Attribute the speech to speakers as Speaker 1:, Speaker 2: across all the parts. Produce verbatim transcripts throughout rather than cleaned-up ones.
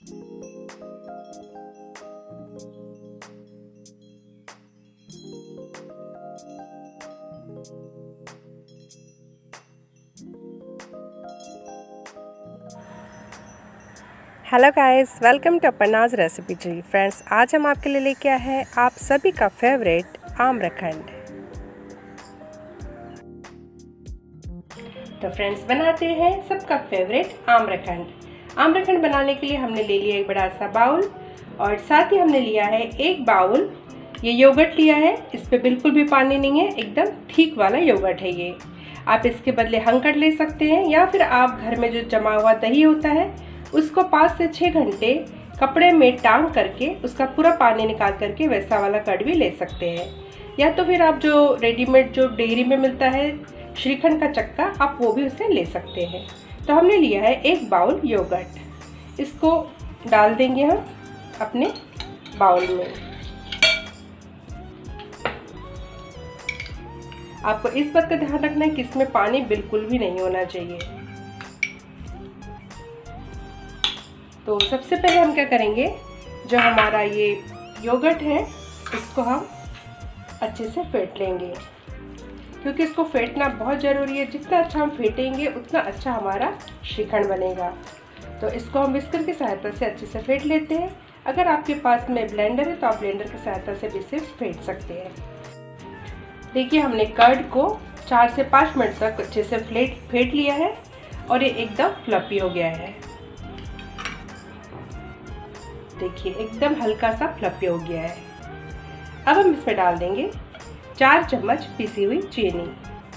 Speaker 1: Hello guys, welcome to Aparna's recipe tree. Friends, आज हम आपके लिए लेके आए हैं आप सभी का फेवरेट आम्रखंड। तो फ्रेंड्स, बनाते हैं सबका फेवरेट आम्रखंड। आम्रखंड बनाने के लिए हमने ले लिया एक बड़ा सा बाउल और साथ ही हमने लिया है एक बाउल ये योगर्ट लिया है। इस पर बिल्कुल भी पानी नहीं है, एकदम ठीक वाला योगर्ट है ये। आप इसके बदले हंकड़ ले सकते हैं या फिर आप घर में जो जमा हुआ दही होता है उसको पाँच से छः घंटे कपड़े में टांग करके उसका पूरा पानी निकाल करके वैसा वाला कर्ड भी ले सकते हैं। या तो फिर आप जो रेडीमेड जो डेयरी में मिलता है श्रीखंड का चक्का, आप वो भी उसे ले सकते हैं। तो हमने लिया है एक बाउल योगर्ट, इसको डाल देंगे हम अपने बाउल में। आपको इस बात का ध्यान रखना है कि इसमें पानी बिल्कुल भी नहीं होना चाहिए। तो सबसे पहले हम क्या करेंगे, जो हमारा ये योगर्ट है इसको हम अच्छे से फेंट लेंगे, क्योंकि इसको फेंटना बहुत ज़रूरी है। जितना अच्छा हम फेंटेंगे उतना अच्छा हमारा श्रीखंड बनेगा। तो इसको हम विस्कर की सहायता से अच्छे से फेंट लेते हैं। अगर आपके पास में ब्लेंडर है तो आप ब्लेंडर की सहायता से भी इसे फेंट सकते हैं। देखिए, हमने कर्ड को चार से पाँच मिनट तक अच्छे से फेंट फेंट लिया है और ये एकदम फ्लफी हो गया है। देखिए, एकदम हल्का सा फ्लफी हो गया है। अब हम इसमें डाल देंगे चार चम्मच पिसी हुई चीनी।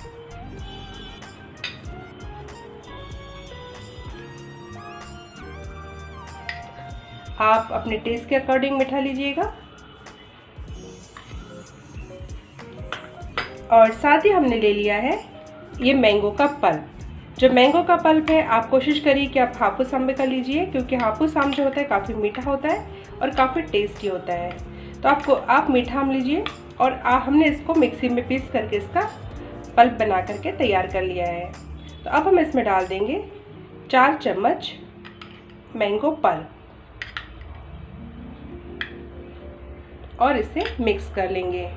Speaker 1: आप अपने टेस्ट के अकॉर्डिंग मीठा लीजिएगा। और साथ ही हमने ले लिया है ये मैंगो का पल्प। जो मैंगो का पल्प है आप कोशिश करिए कि आप हापुस आम का लीजिए, क्योंकि हापुस आम जो होता है काफ़ी मीठा होता है और काफ़ी टेस्टी होता है। तो आपको आप मीठा आम लीजिए। और आ, हमने इसको मिक्सी में पीस करके इसका पल्प बना करके तैयार कर लिया है। तो अब हम इसमें डाल देंगे चार चम्मच मैंगो पल्प और इसे मिक्स कर लेंगे।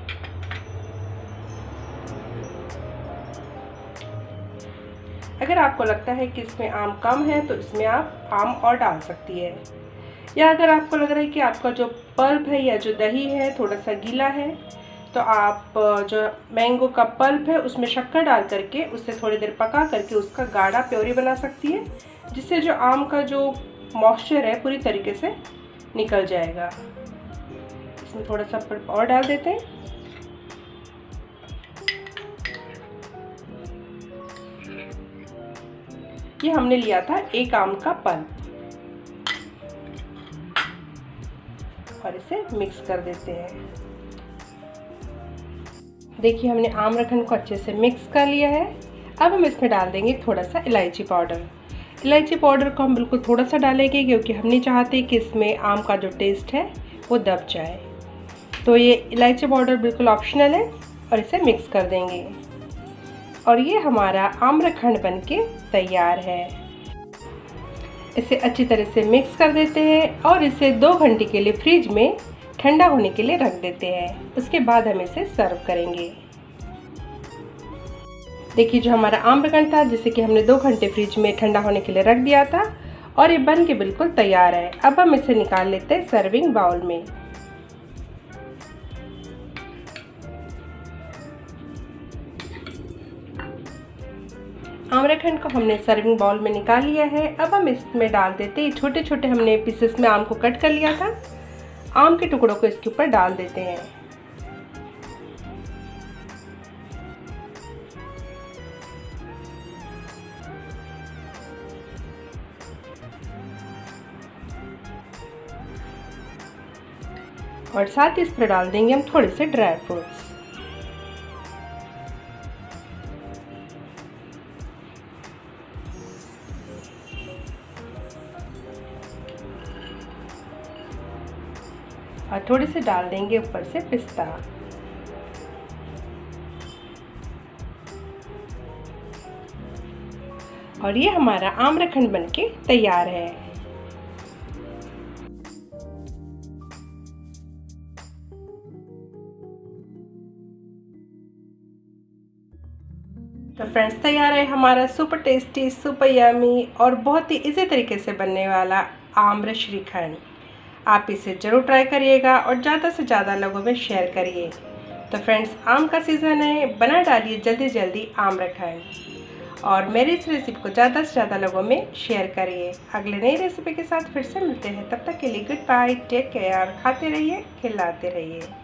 Speaker 1: अगर आपको लगता है कि इसमें आम कम है तो इसमें आप आम और डाल सकती है। या अगर आपको लग रहा है कि आपका जो पल्प है या जो दही है थोड़ा सा गीला है, तो आप जो मैंगो का पल्प है उसमें शक्कर डाल करके उससे थोड़ी देर पका करके उसका गाढ़ा प्योरी बना सकती है, जिससे जो आम का जो मॉइस्चर है पूरी तरीके से निकल जाएगा। इसमें थोड़ा सा पल्प और डाल देते हैं। ये हमने लिया था एक आम का पल्प और इसे मिक्स कर देते हैं। देखिए, हमने आम्रखंड को अच्छे से मिक्स कर लिया है। अब हम इसमें डाल देंगे थोड़ा सा इलायची पाउडर। इलायची पाउडर को हम बिल्कुल थोड़ा सा डालेंगे, क्योंकि हम नहीं चाहते कि इसमें आम का जो टेस्ट है वो दब जाए। तो ये इलायची पाउडर बिल्कुल ऑप्शनल है और इसे मिक्स कर देंगे। और ये हमारा आम्रखंड बनके तैयार है। इसे अच्छी तरह से मिक्स कर देते हैं और इसे दो घंटे के लिए फ्रिज में ठंडा होने के लिए रख देते हैं। उसके बाद हम इसे सर्व करेंगे। देखिए, जो हमारा आम्रखंड था जिसे कि हमने दो घंटे फ्रिज में ठंडा होने के लिए रख दिया था और ये बन के बिल्कुल तैयार है। अब हम इसे निकाल लेते हैं सर्विंग बाउल में। आम्रखंड को हमने सर्विंग बाउल में निकाल लिया है। अब हम इसमें डाल देते हैं छोटे छोटे हमने पीसेस में आम को कट कर लिया था, आम के टुकड़ों को इसके ऊपर डाल देते हैं। और साथ ही इस पर डाल देंगे हम थोड़े से ड्राई फ्रूट्स। और थोड़े से डाल देंगे ऊपर से पिस्ता। और ये हमारा आम्रखंड बनके तैयार है। तो फ्रेंड्स, तैयार है हमारा सुपर टेस्टी, सुपर यमी और बहुत ही इजी तरीके से बनने वाला आम्र श्रीखंड। आप इसे ज़रूर ट्राई करिएगा और ज़्यादा से ज़्यादा लोगों में शेयर करिए। तो फ्रेंड्स, आम का सीज़न है, बना डालिए जल्दी जल्दी आम्रखंड और मेरी इस रेसिपी को ज़्यादा से ज़्यादा लोगों में शेयर करिए। अगले नई रेसिपी के साथ फिर से मिलते हैं, तब तक के लिए गुड बाय, टेक केयर, खाते रहिए, खिलाते रहिए।